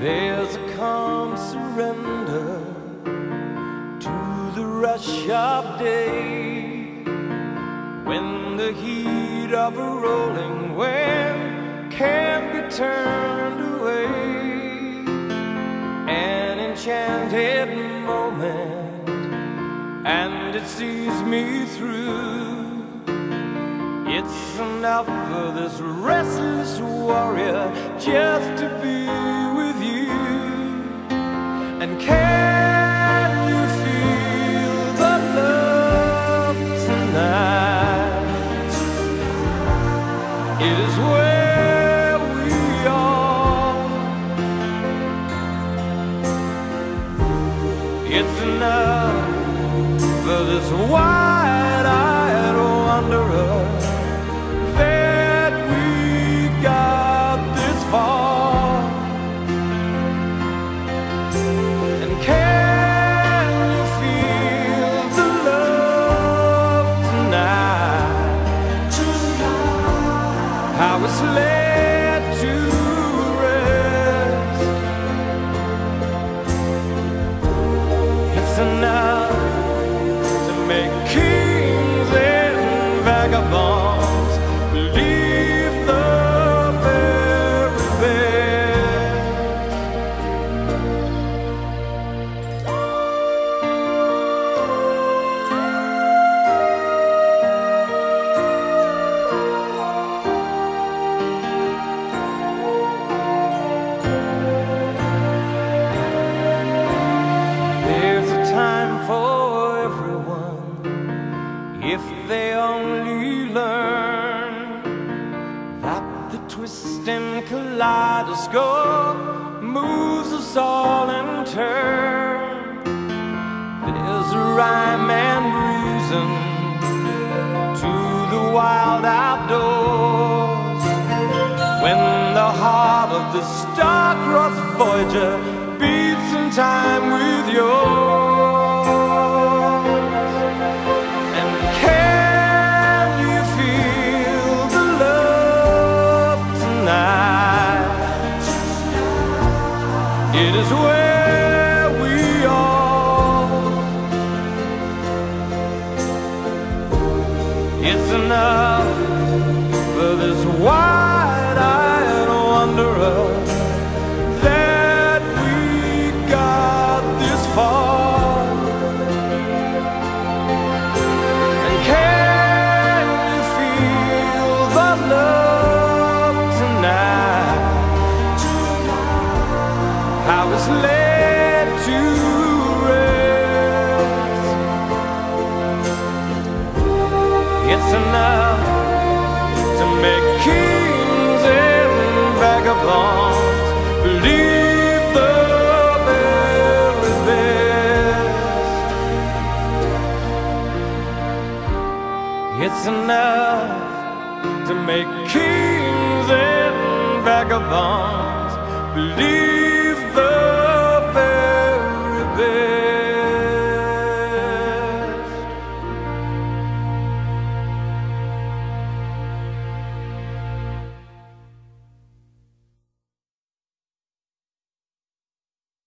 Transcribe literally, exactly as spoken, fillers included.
There's a calm surrender to the rush of day, when the heat of a rolling wind can't be turned away. An enchanted moment, and it sees me through. It's enough for this restless warrior just to be with you. And can you feel the love tonight? It is where we are. It's enough for this wide-eyed wanderer that we got this far. And can you feel the love tonight? How it's laid to rest. It's enough to make kings and vagabonds believe the very best. There's a time for everyone, if they only learn that the twisting kaleidoscope moves us all in turn. There's a rhyme and reason to the wild outdoors, when the heart of the star-crossed Voyager beats in time with yours. And can you feel the love tonight? It is where we are. It's enough for this wide-eyed wanderer that we got this far. And can you feel the love tonight? How it's laid to rest. It's enough to make kings and vagabonds believe the very best. It's enough to make kings and vagabonds believe